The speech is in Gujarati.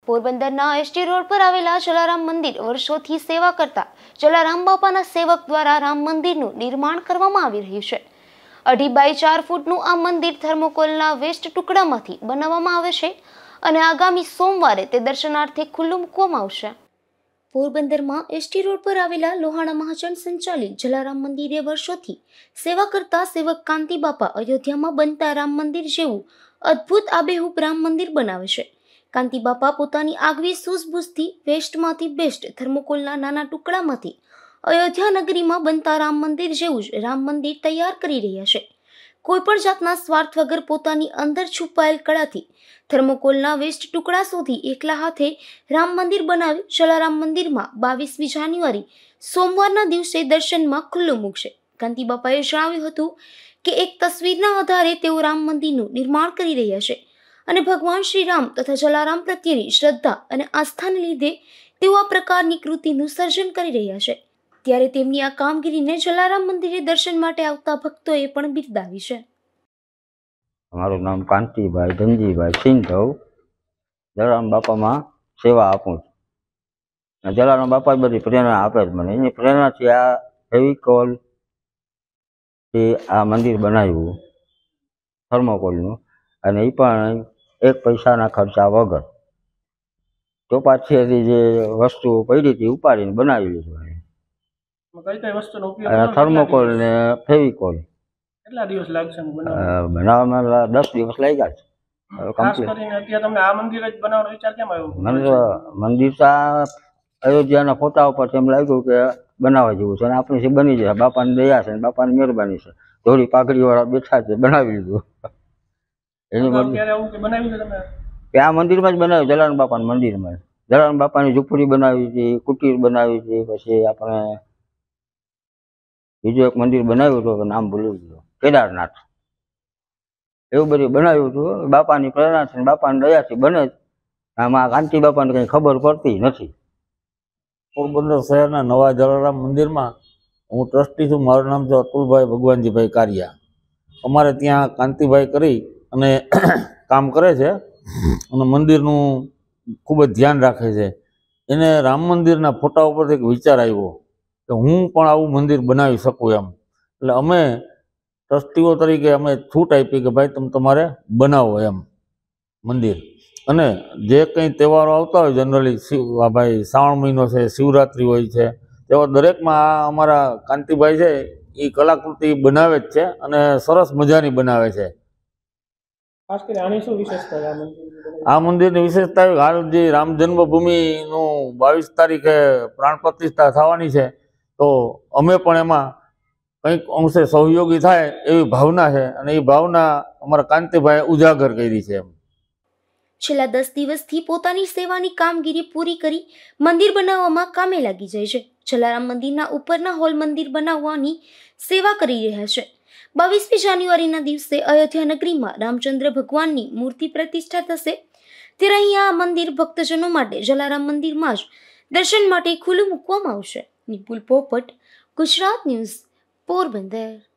પોરબંદરના એસટી રોડ પર આવેલા જલારામ મંદિર વર્ષોથી સેવા કરતા જલારામ બાપાના સેવક દ્વારા રામ મંદિરનું નિર્માણ કરવામાં આવી રહ્યું છે। 2.5 બાય 4 ફૂટનું આ મંદિર થર્મોકોલના વેસ્ટ ટુકડામાંથી બનાવવામાં આવે છે અને આગામી સોમવારે તે દર્શનાર્થે ખુલ્લું મૂકવામાં આવશે। પોરબંદરમાં એસટી રોડ પર આવેલા લોહાણા મહાજન સંચાલિત જલારામ મંદિરે વર્ષોથી સેવા કરતા સેવક કાંતિ બાપા અયોધ્યામાં બનતા રામ મંદિર જેવું અદ્ભુત આબેહૂબ રામ મંદિર બનાવે છે। કાંતિ બાપા પોતાની આગવી સૂઝબૂઝથી વેસ્ટમાંથી બેસ્ટ થર્મોકોલના નાના ટુકડામાંથી અયોધ્યા નગરીમાં બનતા રામ મંદિર જેવું જ રામ મંદિર તૈયાર કરી રહ્યા છે। કોઈપણ જાતના સ્વાર્થ વગર પોતાની અંદર છુપાયેલ કળાથી થર્મોકોલના વેસ્ટ ટુકડા સુધી એકલા હાથે રામ મંદિર બનાવી જલારામ મંદિરમાં 22મી જાન્યુઆરી સોમવારના દિવસે દર્શનમાં ખુલ્લું મૂકશે। કાંતિ બાપાએ જણાવ્યું હતું કે એક તસવીરના આધારે તેઓ રામ મંદિરનું નિર્માણ કરી રહ્યા છે અને ભગવાન શ્રી રામ તથા જલારામ પ્રત્યેની શ્રદ્ધા અને આસ્થાને લીધે તેઓ આ પ્રકારની કૃતિનું સર્જન કરી રહ્યા છે। ત્યારે તેમની આ કામગીરીને જલારામ મંદિરે દર્શન માટે આવતા ભક્તોએ પણ બિરદાવી છે। મારું નામ કાંતિભાઈ ધનજીભાઈ સિંધવ, જલારામ બાપામાં સેવા આપું છું। જલારામ બાપા બધી પ્રેરણા આપે જ મને, એની પ્રેરણાથી આ ફેવિકોલથી આ મંદિર બનાવ્યું થર્મોકોલનું, અને એ પણ 1 પૈસાના ખર્ચા વગર। તો પાછળથી જે વસ્તુ પડી હતી ઉપાડીને બનાવી લીધું। થર્મોકોલ ને ફેવિકોલ કેટલા દિવસ લાગશે બનાવવામાં? 10 દિવસ લાગ્યા છે। ખાસ કરીને અત્યારે તમને આ મંદિર જ બનાવવાનો વિચાર કેમ આવ્યો? મંદિર તો અયોધ્યાના ફોટા ઉપર એમ લાગ્યું કે બનાવવા જેવું છે અને આપણે બની જાય, બાપાની દયા છે, બાપાની મહેરબાની છે, ધોળી પાઘડીવાળા બેઠા છે, બનાવી લીધું। એની આ મંદિરમાં જ બનાવ્યું, જલારામ બાપાના મંદિરમાં જ। જલારામ બાપાની ઝૂંપડી બનાવી હતી, કુટીર બનાવી હતી, પછી આપણે બીજું એક મંદિર બનાવ્યું હતું, નામ ભૂલી ગયું, કેદારનાથ, એવું બધું બનાવ્યું હતું। બાપાની પ્રેરણાથી બાપાની દયાથી બને જ। આમાં કાંતિ બાપાને કંઈ ખબર પડતી નથી। પોરબંદર શહેરના નવા જલારામ મંદિરમાં હું ટ્રસ્ટી છું। મારું નામ છે અતુલભાઈ ભગવાનજીભાઈ કારિયા। અમારે ત્યાં કાંતિભાઈ કરી અને કામ કરે છે અને મંદિરનું ખૂબ જ ધ્યાન રાખે છે। એને રામ મંદિરના ફોટા ઉપરથી એક વિચાર આવ્યો કે હું પણ આવું મંદિર બનાવી શકું એમ, એટલે અમે ટ્રસ્ટીઓ તરીકે અમે છૂટ આપી કે ભાઈ તમે તમારે બનાવો એમ મંદિર। અને જે કંઈ તહેવારો આવતા હોય જનરલી ભાઈ શ્રાવણ મહિનો છે, શિવરાત્રિ હોય છે, તેવા દરેકમાં આ અમારા કાંતિભાઈ છે એ કલાકૃતિ બનાવે જ છે અને સરસ મજાની બનાવે છે। આ મંદિરની વિશેષતા હાલ જે રામ જન્મભૂમિનું 22 તારીખે પ્રાણ પ્રતિષ્ઠા થવાની છે, તો અમે પણ એમાં કંઈક અંશે સહયોગી થાય એવી ભાવના છે અને એ ભાવના અમારા કાંતિભાઈએ ઉજાગર કરી છે। છેલ્લા 10 દિવસથી પોતાની સેવાની કામગીરી પૂરી કરી મંદિર બનાવવામાં કામે લાગી જાય છે। જલારામ મંદિરના ઉપરના હોલ મંદિર બનાવવાની સેવા કરી રહ્યા છે। 22મી જાન્યુઆરીના દિવસે અયોધ્યા નગરીમાં રામચંદ્ર ભગવાનની મૂર્તિ પ્રતિષ્ઠા થશે, ત્યારે અહીંયા આ મંદિર ભક્તજનો માટે જલારામ મંદિરમાં જ દર્શન માટે ખુલ્લું મૂકવામાં આવશે। નિપુલ પોપટ, ગુજરાત ન્યૂઝ, પોરબંદર।